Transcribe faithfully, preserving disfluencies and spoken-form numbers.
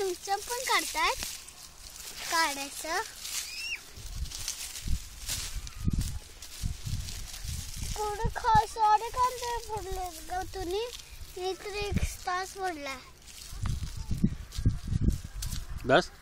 लोणचं पण काढतात काढायचं कुठे खा सारे कांदे फोडले ग तुम्ही एक एक तास फोडला बस